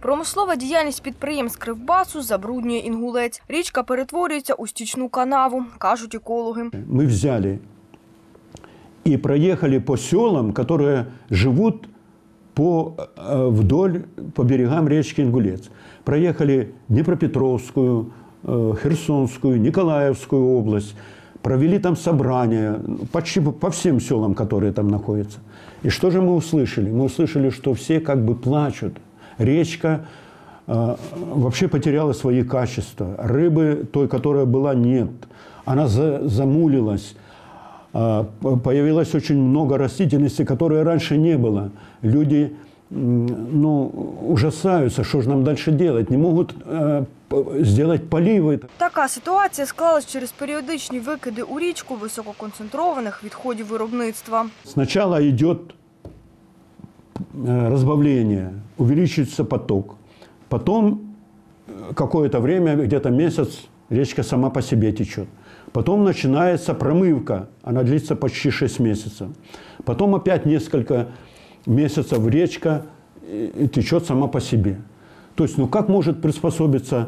Промислова діяльність підприємств Кривбасу забруднює Інгулець. Річка перетворюється у стічну канаву, кажуть екологи. Ми взяли и проехали по селам, которые живут вдоль по берегам речки Ингулец. Проехали Днепропетровскую, Херсонскую, Николаевскую область. Провели там собрания почти по всем селам, которые там находятся. И что же мы услышали? Мы услышали, что все как бы плачут. Речка вообще потеряла свои качества. Рыбы той, которая была, нет. Она замулилась. Появилось очень много растительности, которой раньше не было. Люди ужасаются, что же нам дальше делать. Не могут сделать поливы. Така ситуація склалась через періодичні викиди у річку висококонцентрованих відходів виробництва. Сначала идет разбавление, увеличивается поток. Потом какое-то время, где-то месяц, речка сама по себе течет. Потом начинается промывка, она длится почти 6 месяцев. Потом опять несколько месяцев речка течет сама по себе. То есть, как может приспособиться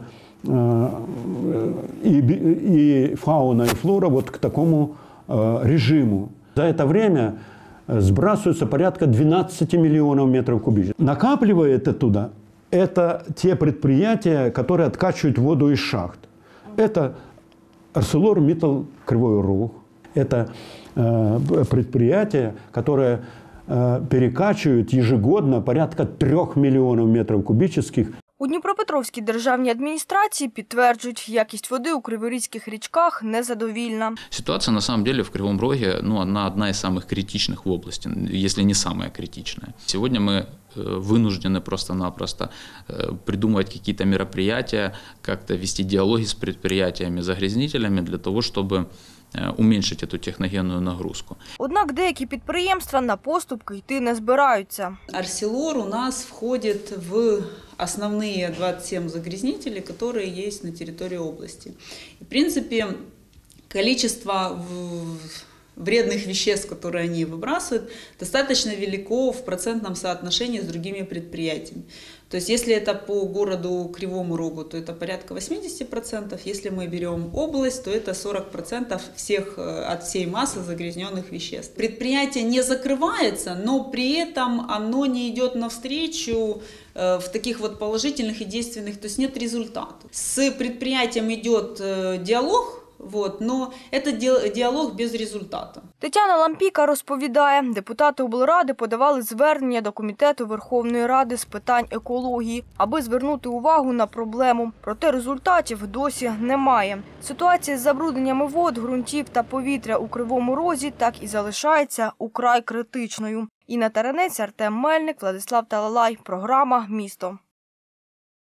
и фауна, и флора вот к такому режиму? За это время сбрасывается порядка 12 миллионов метров кубических. Накапливает оттуда это те предприятия, которые откачивают воду из шахт. Это ArcelorMittal Кривой Рог. Это предприятие, которое перекачивает ежегодно порядка 3 миллионов метров кубических. У Дніпропетровській державній адміністрації підтверджують, якість води у криворізьких річках незадовільна. Ситуация на самом деле в Кривом Роге, она одна из самых критичных в области, если не самая критичная. Сегодня мы вынуждены просто-напросто придумывать какие-то мероприятия, как-то вести диалоги с предприятиями-загрязнителями для того, чтобы уменьшить эту техногенную нагрузку. Однак деякі підприємства на поступки йти не збираються. Арселор у нас входит в основные 27 загрязнителей, которые есть на территории области. В принципе, количество вредных веществ, которые они выбрасывают, достаточно велико в процентном соотношении с другими предприятиями. То есть, если это по городу Кривому Рогу, то это порядка 80%. Если мы берем область, то это 40% от всей массы загрязненных веществ. Предприятие не закрывается, но при этом оно не идет навстречу в таких вот положительных и действенных, то есть нет результата. С предприятием идет диалог, но это діалог без результату. Тетяна Лампіка розповідає, депутати облради подавали звернення до Комітету Верховної Ради з питань екології, аби звернути увагу на проблему. Проте результатів досі немає. Ситуація з забрудненнями вод, ґрунтів та повітря у Кривому Розі так і залишається украй критичною. Інна Таренець, Артем Мельник, Владислав Талалай. Програма «Місто».